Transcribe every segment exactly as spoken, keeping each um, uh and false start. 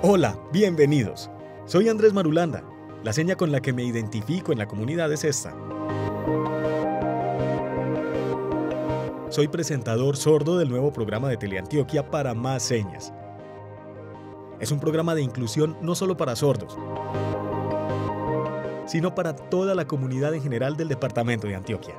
Hola, bienvenidos. Soy Andrés Marulanda. La seña con la que me identifico en la comunidad es esta. Soy presentador sordo del nuevo programa de Teleantioquia para Más Señas. Es un programa de inclusión no solo para sordos, sino para toda la comunidad en general del departamento de Antioquia.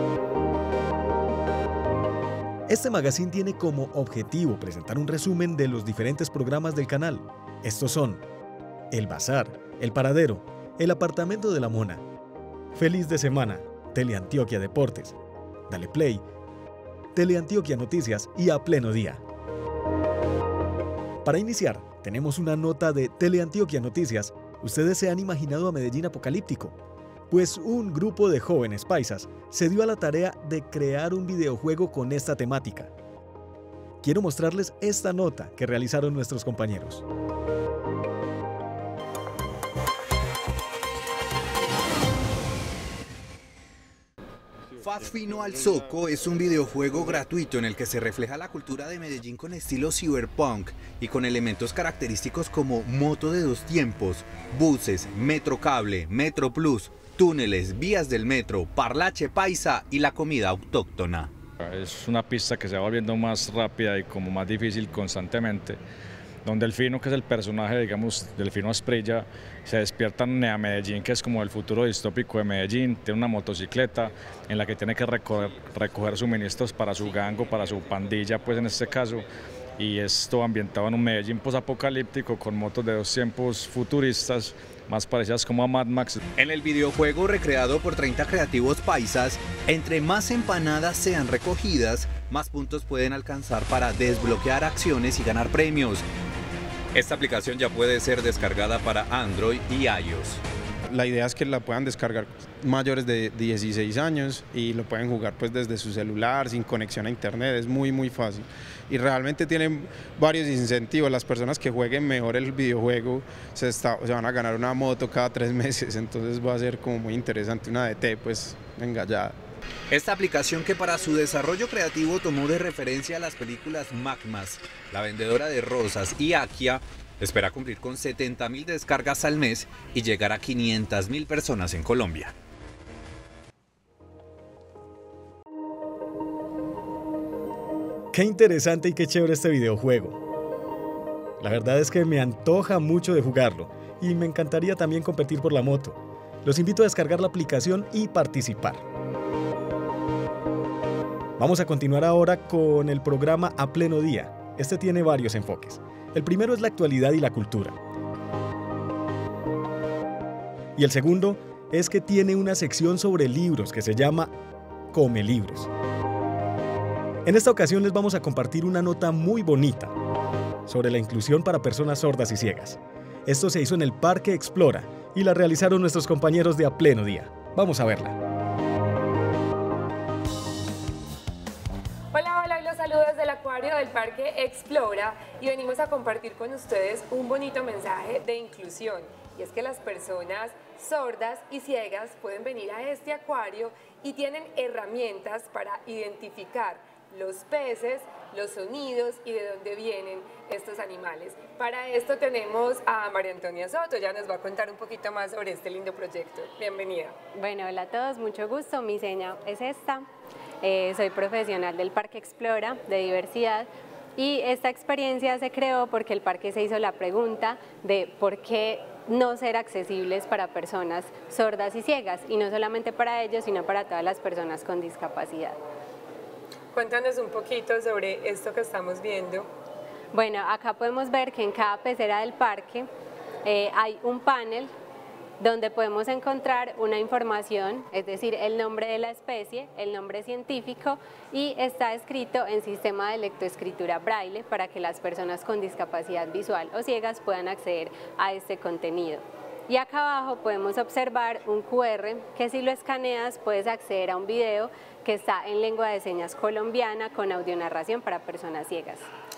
Este magazine tiene como objetivo presentar un resumen de los diferentes programas del canal. Estos son El Bazar, El Paradero, El Apartamento de la Mona, Feliz de Semana, Teleantioquia Deportes, Dale Play, Teleantioquia Noticias y A Pleno Día. Para iniciar, tenemos una nota de Teleantioquia Noticias. ¿Ustedes se han imaginado a Medellín apocalíptico? Pues un grupo de jóvenes paisas se dio a la tarea de crear un videojuego con esta temática. Quiero mostrarles esta nota que realizaron nuestros compañeros. Faz Fino al Soco es un videojuego gratuito en el que se refleja la cultura de Medellín con estilo cyberpunk y con elementos característicos como moto de dos tiempos, buses, metro cable, metro plus, túneles, vías del metro, parlache paisa y la comida autóctona. Es una pista que se va volviendo más rápida y como más difícil constantemente, donde Delfino, que es el personaje, digamos, Delfino Asprilla, se despierta en Nea Medellín, que es como el futuro distópico de Medellín. Tiene una motocicleta en la que tiene que recoger, recoger suministros para su gango, para su pandilla, pues en este caso, y esto ambientado en un Medellín posapocalíptico con motos de dos tiempos futuristas, más parecidas como a Mad Max. En el videojuego, recreado por treinta creativos paisas, entre más empanadas sean recogidas, más puntos pueden alcanzar para desbloquear acciones y ganar premios. Esta aplicación ya puede ser descargada para Android y iOS. La idea es que la puedan descargar mayores de dieciséis años y lo pueden jugar pues desde su celular, sin conexión a internet, es muy muy fácil. Y realmente tienen varios incentivos, las personas que jueguen mejor el videojuego se, está, se van a ganar una moto cada tres meses, entonces va a ser como muy interesante, una D T pues engallada. Esta aplicación, que para su desarrollo creativo tomó de referencia a las películas Magmas, La Vendedora de Rosas y Akia, espera cumplir con setenta mil descargas al mes y llegar a quinientas mil personas en Colombia. Qué interesante y qué chévere este videojuego. La verdad es que me antoja mucho de jugarlo y me encantaría también competir por la moto. Los invito a descargar la aplicación y participar. Vamos a continuar ahora con el programa A Pleno Día. Este tiene varios enfoques. El primero es la actualidad y la cultura. Y el segundo es que tiene una sección sobre libros que se llama Come Libros. En esta ocasión les vamos a compartir una nota muy bonita sobre la inclusión para personas sordas y ciegas. Esto se hizo en el Parque Explora y la realizaron nuestros compañeros de A Pleno Día. Vamos a verla. Saludos del acuario del Parque Explora y venimos a compartir con ustedes un bonito mensaje de inclusión, y es que las personas sordas y ciegas pueden venir a este acuario y tienen herramientas para identificar los peces, los sonidos y de dónde vienen estos animales. Para esto tenemos a María Antonia Soto, ya nos va a contar un poquito más sobre este lindo proyecto. Bienvenida. Bueno, hola a todos, mucho gusto, mi seña es esta. Eh, soy profesional del Parque Explora de diversidad y esta experiencia se creó porque el parque se hizo la pregunta de por qué no ser accesibles para personas sordas y ciegas, y no solamente para ellos, sino para todas las personas con discapacidad. Cuéntanos un poquito sobre esto que estamos viendo. Bueno, acá podemos ver que en cada pecera del parque eh, hay un panel donde podemos encontrar una información, es decir, el nombre de la especie, el nombre científico, y está escrito en sistema de lectoescritura braille para que las personas con discapacidad visual o ciegas puedan acceder a este contenido. Y acá abajo podemos observar un cu erre que, si lo escaneas, puedes acceder a un video que está en lengua de señas colombiana con audionarración para personas ciegas.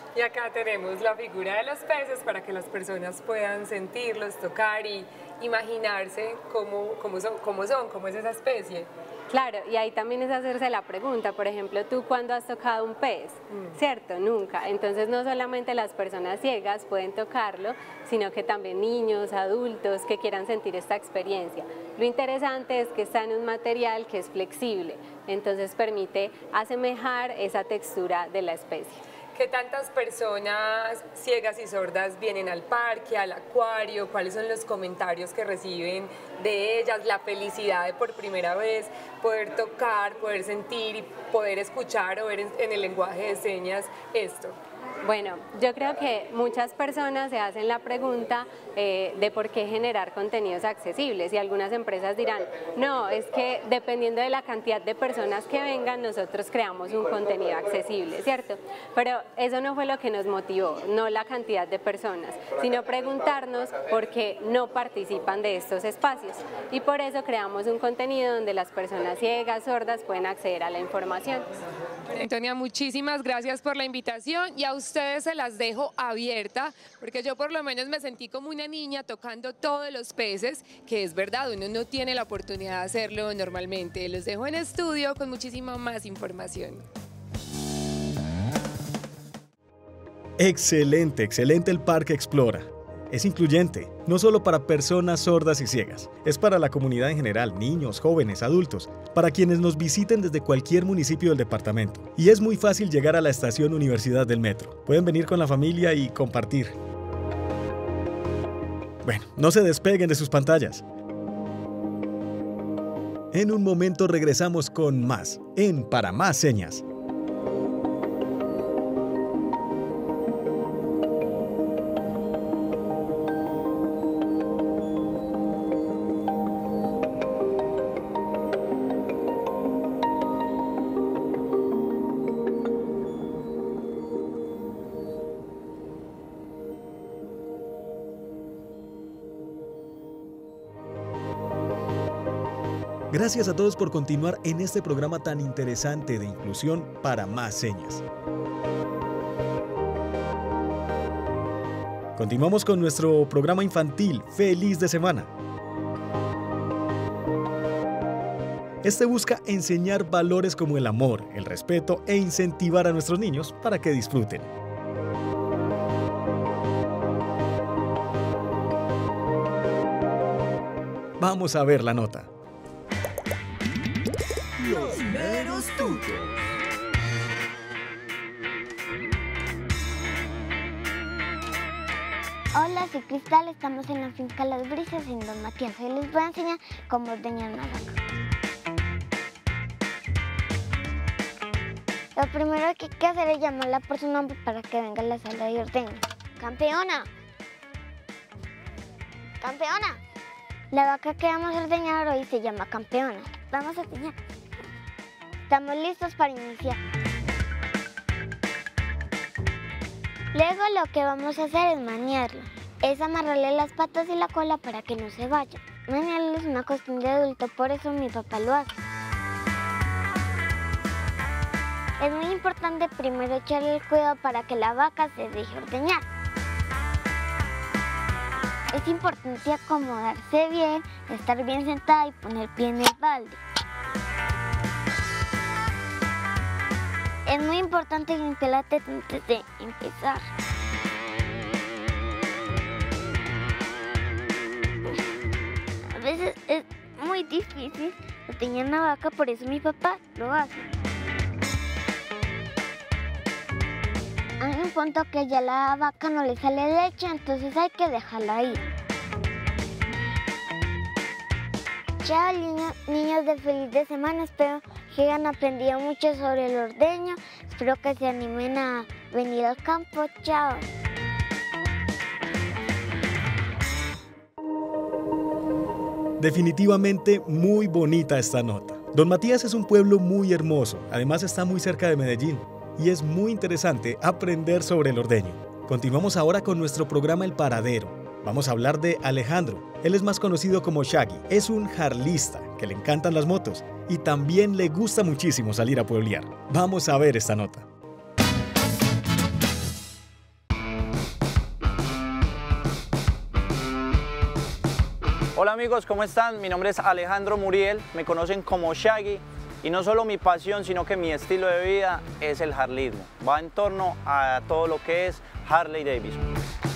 Y acá tenemos la figura de los peces para que las personas puedan sentirlos, tocar y imaginarse cómo, cómo, son, cómo son, cómo es esa especie. Claro, y ahí también es hacerse la pregunta, por ejemplo, ¿tú cuándo has tocado un pez? Mm. ¿Cierto? Nunca. Entonces no solamente las personas ciegas pueden tocarlo, sino que también niños, adultos que quieran sentir esta experiencia. Lo interesante es que está en un material que es flexible, entonces permite asemejar esa textura de la especie. ¿Qué tantas personas ciegas y sordas vienen al parque, al acuario? ¿Cuáles son los comentarios que reciben de ellas? La felicidad de por primera vez poder tocar, poder sentir y poder escuchar o ver en, en el lenguaje de señas esto. Bueno, yo creo que muchas personas se hacen la pregunta eh, de por qué generar contenidos accesibles y algunas empresas dirán, no, es que dependiendo de la cantidad de personas que vengan, nosotros creamos un contenido accesible, ¿cierto? Pero eso no fue lo que nos motivó, no la cantidad de personas, sino preguntarnos por qué no participan de estos espacios y por eso creamos un contenido donde las personas ciegas, sordas pueden acceder a la información. Antonia, muchísimas gracias por la invitación y a ustedes se las dejo abierta porque yo por lo menos me sentí como una niña tocando todos los peces, que es verdad, uno no tiene la oportunidad de hacerlo normalmente. Los dejo en estudio con muchísima más información. Excelente, excelente el Parque Explora. Es incluyente, no solo para personas sordas y ciegas, es para la comunidad en general, niños, jóvenes, adultos, para quienes nos visiten desde cualquier municipio del departamento. Y es muy fácil llegar a la estación Universidad del Metro. Pueden venir con la familia y compartir. Bueno, no se despeguen de sus pantallas. En un momento regresamos con más, en Para Más Señas. Gracias a todos por continuar en este programa tan interesante de inclusión para más señas. Continuamos con nuestro programa infantil Feliz de Semana. Este busca enseñar valores como el amor, el respeto e incentivar a nuestros niños para que disfruten. Vamos a ver la nota. Los meros tuyos. Hola, soy Cristal, estamos en la finca Las Brisas en Don Matías. Hoy les voy a enseñar cómo ordeñar una vaca. Lo primero que hay que hacer es llamarla por su nombre para que venga a la sala de ordeño. ¡Campeona! ¡Campeona! La vaca que vamos a ordeñar hoy se llama Campeona. Vamos a ordeñar. Estamos listos para iniciar. Luego lo que vamos a hacer es maniarla. Es amarrarle las patas y la cola para que no se vaya. Maniarla es una costumbre de adulto, por eso mi papá lo hace. Es muy importante primero echarle el cuidado para que la vaca se deje ordeñar. Es importante acomodarse bien, estar bien sentada y poner pie en el balde. Es muy importante limpiar la teta antes de empezar. A veces es muy difícil ordeñar una vaca, por eso mi papá lo hace. Hay un punto que ya la vaca no le sale leche, entonces hay que dejarla ahí. Chao niños, niños de Feliz de Semana, espero que hayan aprendido mucho sobre el ordeño, espero que se animen a venir al campo, chao. Definitivamente muy bonita esta nota. Don Matías es un pueblo muy hermoso, además está muy cerca de Medellín y es muy interesante aprender sobre el ordeño. Continuamos ahora con nuestro programa El Paradero. Vamos a hablar de Alejandro. Él es más conocido como Shaggy. Es un jarlista que le encantan las motos y también le gusta muchísimo salir a pueblear. Vamos a ver esta nota. Hola amigos, ¿cómo están? Mi nombre es Alejandro Muriel, me conocen como Shaggy y no solo mi pasión, sino que mi estilo de vida es el harleysmo. Va en torno a todo lo que es Harley Davidson.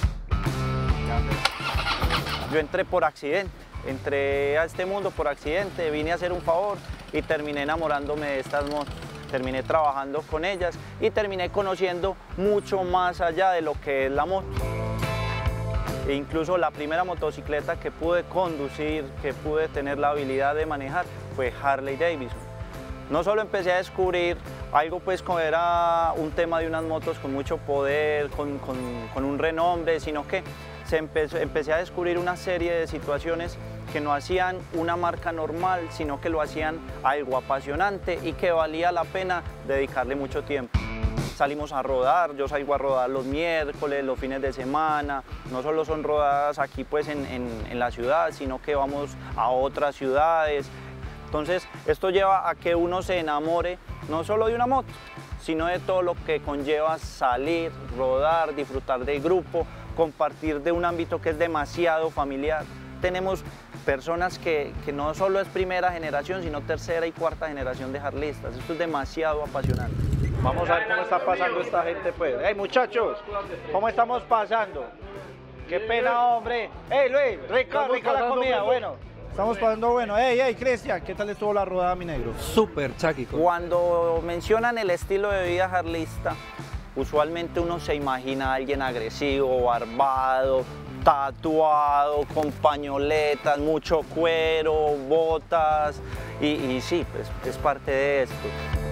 Yo entré por accidente, entré a este mundo por accidente, vine a hacer un favor y terminé enamorándome de estas motos. Terminé trabajando con ellas y terminé conociendo mucho más allá de lo que es la moto. E incluso la primera motocicleta que pude conducir, que pude tener la habilidad de manejar, fue Harley Davidson. No solo empecé a descubrir algo, pues como era un tema de unas motos con mucho poder, con, con, con un renombre, sino que se empezó, empecé a descubrir una serie de situaciones que no hacían una marca normal, sino que lo hacían algo apasionante y que valía la pena dedicarle mucho tiempo. Salimos a rodar, yo salgo a rodar los miércoles, los fines de semana, no solo son rodadas aquí pues en, en, en la ciudad, sino que vamos a otras ciudades. Entonces esto lleva a que uno se enamore no solo de una moto, sino de todo lo que conlleva salir, rodar, disfrutar del grupo, compartir de un ámbito que es demasiado familiar. Tenemos personas que, que no solo es primera generación, sino tercera y cuarta generación de harlistas. Esto es demasiado apasionante. Vamos a ver cómo está pasando esta gente, pues. ¡Hey, muchachos! ¿Cómo estamos pasando? ¡Qué pena, hombre! ¡Hey, Luis! ¡Rica, rica la comida! Bueno. Estamos pasando bueno. ¡Hey, hey, Cristian! ¿Qué tal estuvo la rodada, mi negro? Súper, Chucky. Cuando mencionan el estilo de vida harlista, usualmente uno se imagina a alguien agresivo, barbado, tatuado, con pañoletas, mucho cuero, botas, y, y sí, pues es parte de esto.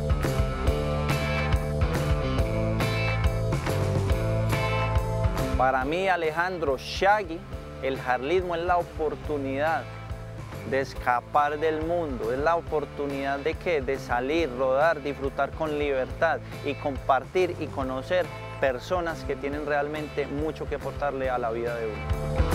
Para mí, Alejandro, Shaggy, el harleysmo es la oportunidad de escapar del mundo, es la oportunidad de ¿qué? De salir, rodar, disfrutar con libertad y compartir y conocer personas que tienen realmente mucho que aportarle a la vida de uno.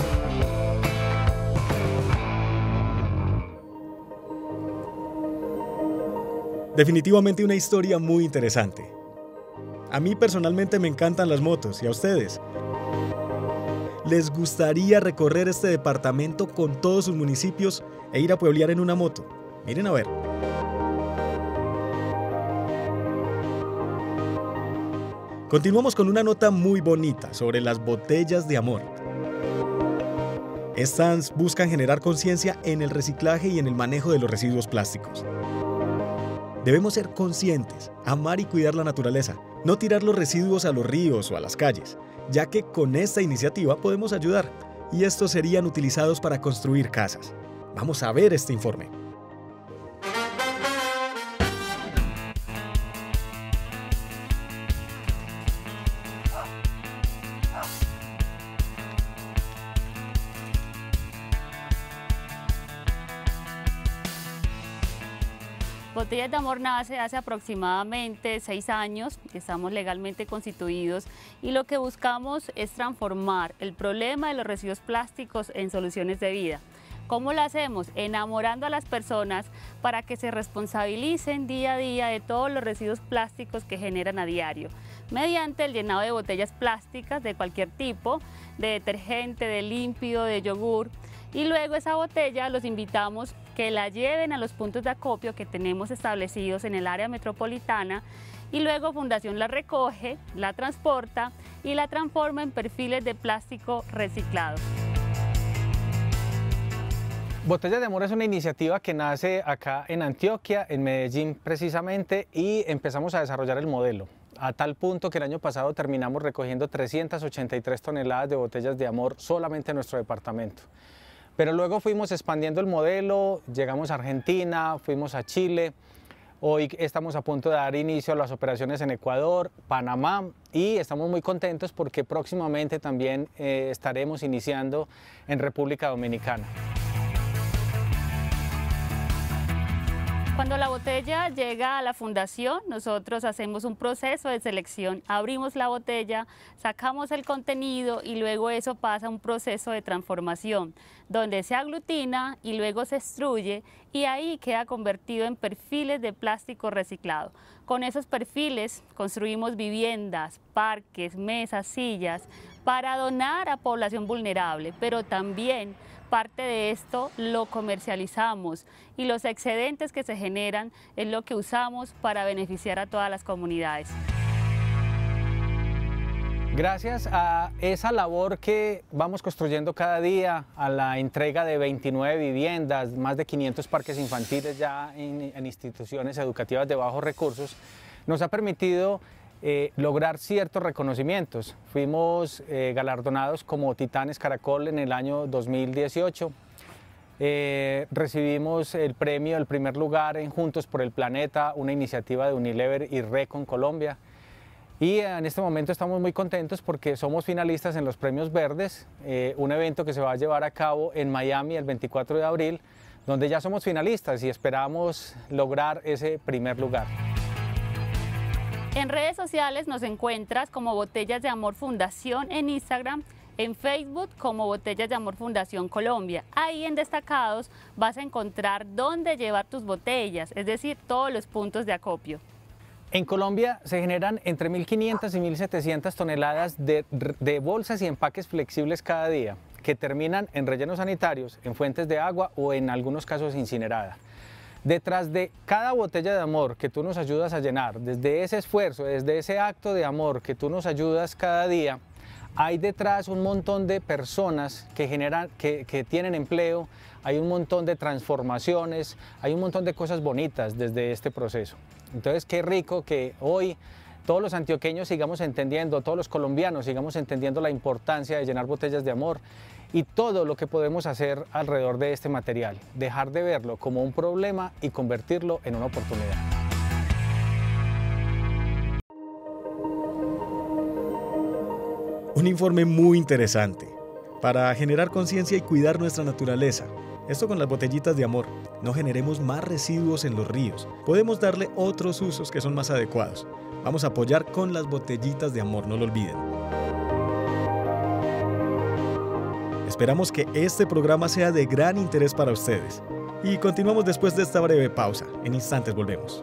Definitivamente una historia muy interesante. A mí personalmente me encantan las motos, ¿y a ustedes? ¿Les gustaría recorrer este departamento con todos sus municipios e ir a pueblear en una moto? Miren a ver. Continuamos con una nota muy bonita sobre las botellas de amor. Estas buscan generar conciencia en el reciclaje y en el manejo de los residuos plásticos. Debemos ser conscientes, amar y cuidar la naturaleza, no tirar los residuos a los ríos o a las calles, ya que con esta iniciativa podemos ayudar y estos serían utilizados para construir casas. Vamos a ver este informe. Botellas de Amor nace hace aproximadamente seis años, estamos legalmente constituidos y lo que buscamos es transformar el problema de los residuos plásticos en soluciones de vida. ¿Cómo lo hacemos? Enamorando a las personas para que se responsabilicen día a día de todos los residuos plásticos que generan a diario, mediante el llenado de botellas plásticas de cualquier tipo, de detergente, de límpido, de yogur, y luego esa botella los invitamos que la lleven a los puntos de acopio que tenemos establecidos en el área metropolitana y luego Fundación la recoge, la transporta y la transforma en perfiles de plástico reciclados. Botellas de Amor es una iniciativa que nace acá en Antioquia, en Medellín precisamente, y empezamos a desarrollar el modelo, a tal punto que el año pasado terminamos recogiendo trescientas ochenta y tres toneladas de botellas de amor solamente en nuestro departamento. Pero luego fuimos expandiendo el modelo, llegamos a Argentina, fuimos a Chile, hoy estamos a punto de dar inicio a las operaciones en Ecuador, Panamá, y estamos muy contentos porque próximamente también eh, estaremos iniciando en República Dominicana. Cuando la botella llega a la fundación, nosotros hacemos un proceso de selección, abrimos la botella, sacamos el contenido y luego eso pasa a un proceso de transformación, donde se aglutina y luego se extruye y ahí queda convertido en perfiles de plástico reciclado. Con esos perfiles construimos viviendas, parques, mesas, sillas, para donar a población vulnerable, pero también parte de esto lo comercializamos y los excedentes que se generan es lo que usamos para beneficiar a todas las comunidades. Gracias a esa labor que vamos construyendo cada día, a la entrega de veintinueve viviendas, más de quinientos parques infantiles ya en, en instituciones educativas de bajos recursos, nos ha permitido eh, lograr ciertos reconocimientos. Fuimos eh, galardonados como Titanes Caracol en el año dos mil dieciocho. Eh, recibimos el premio, el primer lugar en Juntos por el Planeta, una iniciativa de Unilever y Recon Colombia. Y en este momento estamos muy contentos porque somos finalistas en los Premios Verdes, eh, un evento que se va a llevar a cabo en Miami el veinticuatro de abril, donde ya somos finalistas y esperamos lograr ese primer lugar. En redes sociales nos encuentras como Botellas de Amor Fundación en Instagram, en Facebook como Botellas de Amor Fundación Colombia. Ahí en destacados vas a encontrar dónde llevar tus botellas, es decir, todos los puntos de acopio. En Colombia se generan entre mil quinientas y mil setecientas toneladas de, de bolsas y empaques flexibles cada día, que terminan en rellenos sanitarios, en fuentes de agua o en algunos casos incineradas. Detrás de cada botella de amor que tú nos ayudas a llenar, desde ese esfuerzo, desde ese acto de amor que tú nos ayudas cada día, hay detrás un montón de personas que, generan, que, que tienen empleo, hay un montón de transformaciones, hay un montón de cosas bonitas desde este proceso. Entonces, qué rico que hoy todos los antioqueños sigamos entendiendo, todos los colombianos sigamos entendiendo la importancia de llenar botellas de amor y todo lo que podemos hacer alrededor de este material, dejar de verlo como un problema y convertirlo en una oportunidad. Un informe muy interesante para generar conciencia y cuidar nuestra naturaleza. Esto con las botellitas de amor. No generemos más residuos en los ríos. Podemos darle otros usos que son más adecuados. Vamos a apoyar con las botellitas de amor, no lo olviden. Esperamos que este programa sea de gran interés para ustedes. Y continuamos después de esta breve pausa. En instantes volvemos.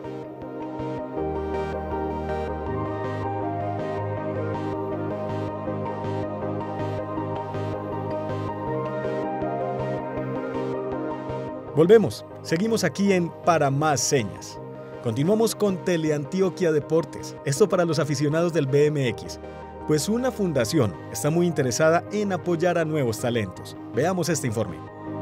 Volvemos, seguimos aquí en Para Más Señas. Continuamos con Teleantioquia Deportes, esto para los aficionados del B M X, pues una fundación está muy interesada en apoyar a nuevos talentos. Veamos este informe.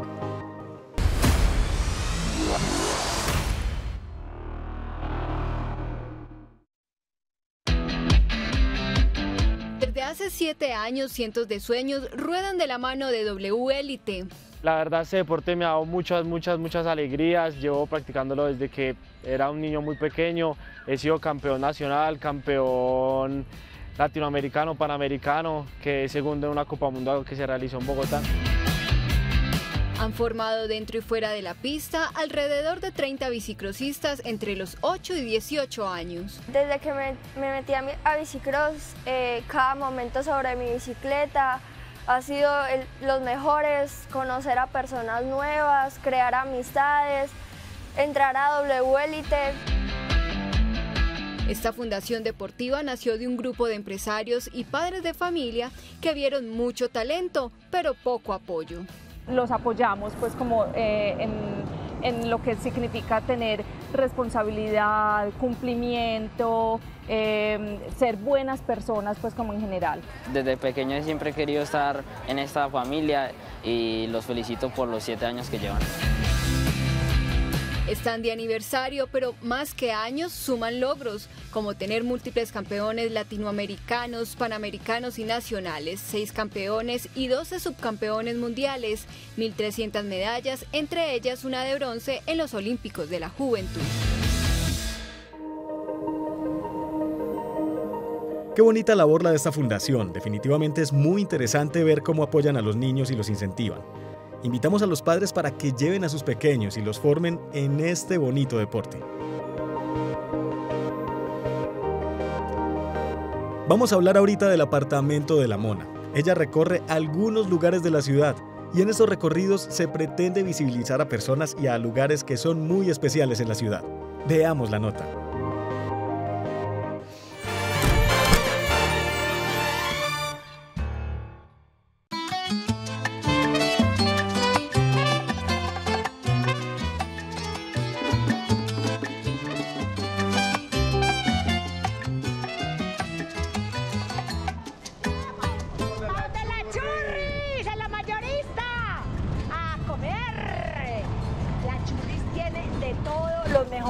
Desde hace siete años, cientos de sueños ruedan de la mano de W Elite. La verdad, este deporte me ha dado muchas, muchas, muchas alegrías. Llevo practicándolo desde que era un niño muy pequeño. He sido campeón nacional, campeón latinoamericano, panamericano, que es segundo en una Copa Mundial que se realizó en Bogotá. Han formado dentro y fuera de la pista alrededor de treinta bicicrossistas entre los ocho y dieciocho años. Desde que me, me metí a, mi, a bicicross, eh, cada momento sobre mi bicicleta ha sido el, los mejores, conocer a personas nuevas, crear amistades, entrar a W Elite. Esta fundación deportiva nació de un grupo de empresarios y padres de familia que vieron mucho talento, pero poco apoyo. Los apoyamos pues como eh, en, en lo que significa tener responsabilidad, cumplimiento, eh, ser buenas personas pues como en general. Desde pequeño siempre he querido estar en esta familia y los felicito por los siete años que llevan. Están de aniversario, pero más que años suman logros, como tener múltiples campeones latinoamericanos, panamericanos y nacionales, seis campeones y doce subcampeones mundiales, mil trescientas medallas, entre ellas una de bronce en los Olímpicos de la Juventud. Qué bonita labor la de esta fundación. Definitivamente es muy interesante ver cómo apoyan a los niños y los incentivan. Invitamos a los padres para que lleven a sus pequeños y los formen en este bonito deporte. Vamos a hablar ahorita del apartamento de la Mona. Ella recorre algunos lugares de la ciudad y en esos recorridos se pretende visibilizar a personas y a lugares que son muy especiales en la ciudad. Veamos la nota.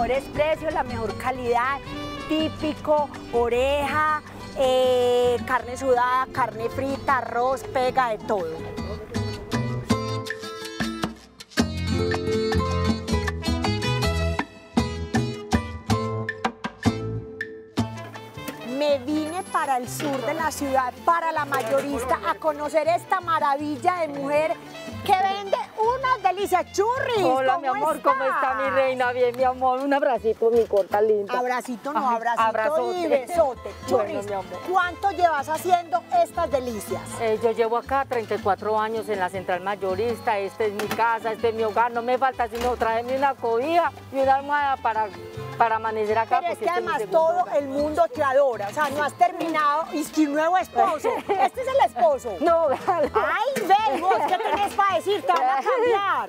mejores precios, la mejor calidad, típico, oreja, eh, carne sudada, carne frita, arroz, pega, de todo. Me vine para el sur de la ciudad, para la mayorista, a conocer esta maravilla de mujer que vende unas delicias, churris. Hola, mi amor, está? ¿cómo está mi reina? Bien, mi amor, un abracito, mi corta linda. Abracito no, Ay, abracito abrazote. y besote. Churris, Bueno, mi amor. ¿cuánto llevas haciendo estas delicias? Eh, yo llevo acá treinta y cuatro años en la central mayorista, esta es mi casa, este es mi hogar, no me falta sino traerme una cobija y una almohada para, para amanecer acá. Pero es que porque este además mi segundo todo hogar. el mundo te adora, o sea, no has terminado, y que un nuevo esposo, este es el esposo. No, déjalo. Ay, ven, vos, ¿qué tenés para decir? Te van a cambiar.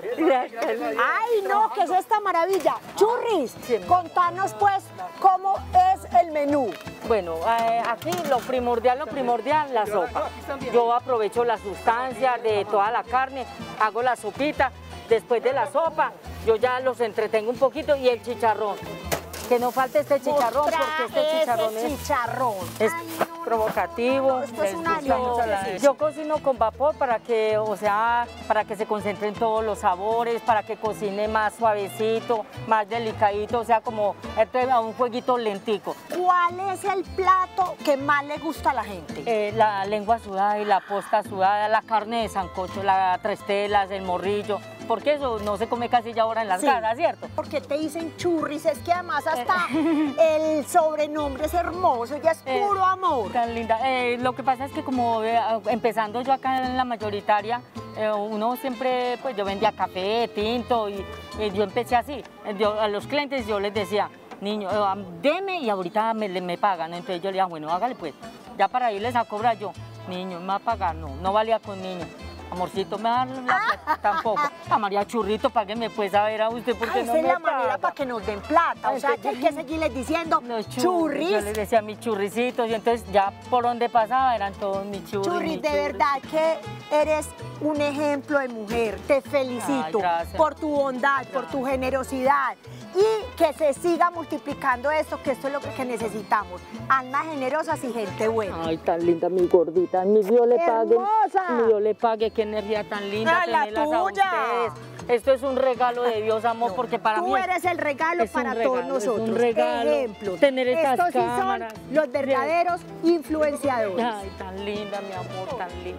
Ay, no, ¿qué es esta maravilla? Churris, contanos pues cómo es el menú. Bueno, eh, aquí lo primordial, lo primordial, la sopa. Yo aprovecho la sustancia de toda la carne, hago la sopita, después de la sopa, yo ya los entretengo un poquito y el chicharrón. Que no falte este chicharrón, Mostra porque este ese chicharrón es, chicharrón. es provocativo. Esto es les una gusta mucho a la- delicia. Yo cocino con vapor para que, o sea, para que se concentren todos los sabores, para que cocine más suavecito, más delicadito, o sea, como este, a un jueguito lentico. ¿Cuál es el plato que más le gusta a la gente? Eh, la lengua sudada y la posta sudada, la carne de sancocho, la tres telas, el morrillo, porque eso no se come casi ya ahora en las Sí. casas, ¿cierto? Porque te dicen churris, es que además hasta el sobrenombre es hermoso, ya es Eh, puro amor. Tan linda. Eh, lo que pasa es que como eh, empezando yo acá en la mayoritaria, eh, uno siempre, pues yo vendía café, tinto y, y yo empecé así. Eh, yo, a los clientes yo les decía, niño, eh, deme y ahorita me, me pagan. Entonces yo le decía, bueno, hágale pues. Ya para irles a cobrar yo, niño, me va a pagar, no, no valía con niño. Amorcito, me da la plata, tampoco. A María Churrito, págueme pues a ver a usted porque Ah, no esa es me la manera paga. para que nos den plata, o sea que hay que seguirles diciendo churris. Yo les decía mis churricitos y entonces ya por donde pasaba eran todos mis churris. Churris, mis de churris. verdad que eres un ejemplo de mujer. Te felicito Ay, gracias. por tu bondad, por tu generosidad y que se siga multiplicando esto, que esto es lo que necesitamos. Almas generosas y gente buena. Ay, tan linda mi gordita. Mi Dios le pague. ¡Hermosa! Mi Dios le pague. Qué energía tan linda Ay, la tenerlas a tuya. ustedes. Esto es un regalo de Dios, amor, porque para Tú mí es- eres el regalo es un para regalo, todos nosotros. Es un regalo. Ejemplos. Tener estas Estos sí cámaras. son los verdaderos influenciadores. Ay, tan linda, mi amor, tan linda.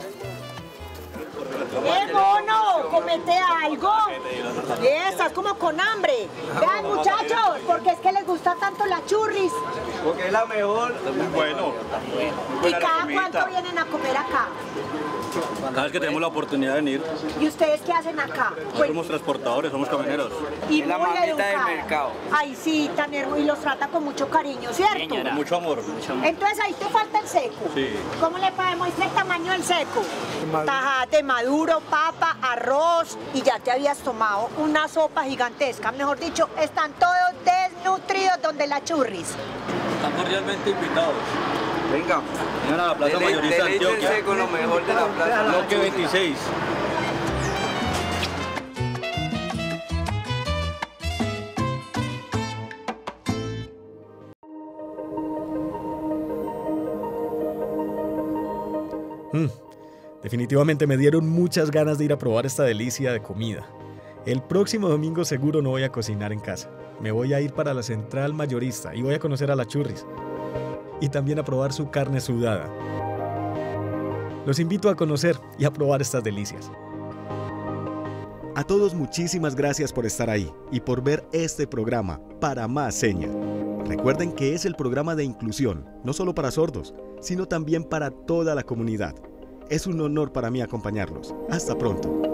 ¡Eh, mono! ¡Comete algo! Eh, estás como con hambre. Vean, muchachos, porque es que les gusta tanto la churris. Porque es la mejor. Muy bueno. ¿Y cada cuánto vienen a comer acá? Cada vez que tenemos la oportunidad de venir, ¿Y ustedes qué hacen acá? nosotros somos transportadores, somos camioneros. Y Es la muy mamita del educada. mercado. Ay, sí, tan hermoso. Y los trata con mucho cariño, ¿cierto? Con mucho amor. Entonces ahí te falta el seco. Sí. ¿Cómo le podemos decir el tamaño del seco? Tajate, maduro, papa, arroz y ya te habías tomado una sopa gigantesca. Mejor dicho, están todos desnutridos donde la churris. Están cordialmente invitados. Venga, vengan a la Plaza Mayorista de Antioquia. Con lo mejor de la plaza. Bloque veintiséis. Mm, definitivamente me dieron muchas ganas de ir a probar esta delicia de comida. El próximo domingo seguro no voy a cocinar en casa. Me voy a ir para la central mayorista y voy a conocer a la churris. Y también a probar su carne sudada. Los invito a conocer y a probar estas delicias. A todos muchísimas gracias por estar ahí y por ver este programa Para Más Seña. Recuerden que es el programa de inclusión, no solo para sordos, sino también para toda la comunidad. Es un honor para mí acompañarlos. Hasta pronto.